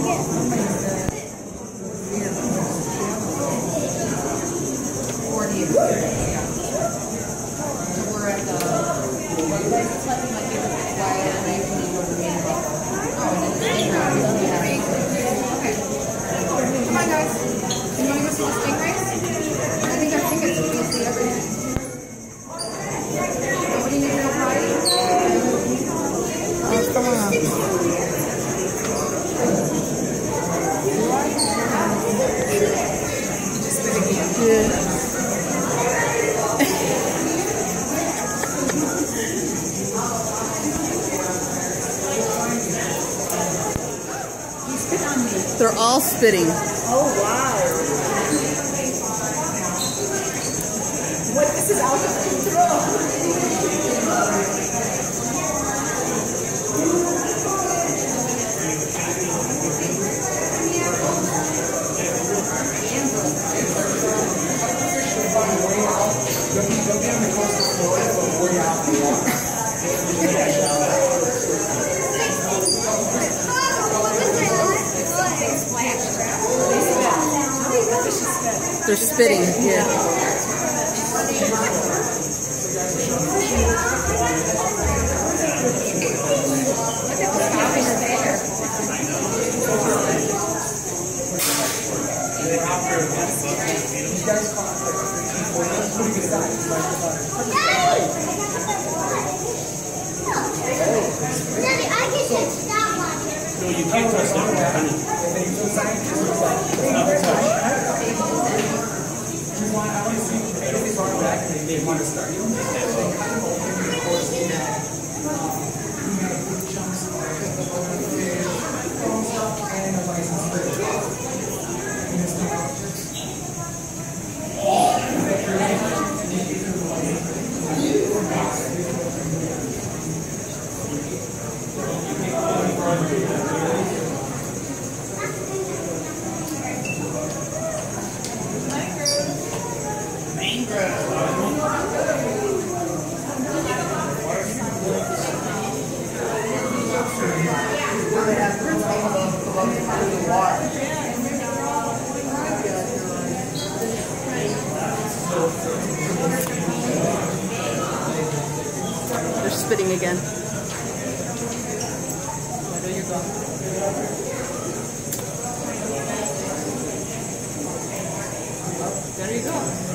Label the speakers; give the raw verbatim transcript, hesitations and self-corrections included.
Speaker 1: They're all spitting.
Speaker 2: Oh, wow. What, this is out of control.
Speaker 3: Don't get on the coast of Florida before you're out the water.
Speaker 1: They're spitting, yeah.
Speaker 4: No, you can't touch that one, honey. They want to start you.
Speaker 1: They're spitting again.
Speaker 2: There you go. There you go.